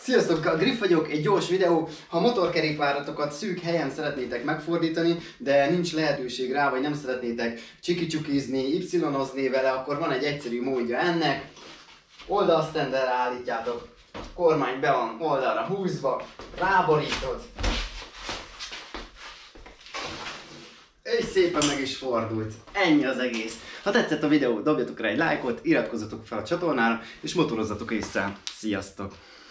Sziasztok, a Griff vagyok, egy gyors videó. Ha motorkerékpáratokat szűk helyen szeretnétek megfordítani, de nincs lehetőség rá, vagy nem szeretnétek csiki-csukizni, y-ozni vele, akkor van egy egyszerű módja ennek. Oldalsztenderre állítjátok, kormány be van oldalra húzva, ráborítod, és szépen meg is fordult. Ennyi az egész. Ha tetszett a videó, dobjatok rá egy lájkot, iratkozzatok fel a csatornára, és motorozzatok észre. Sziasztok!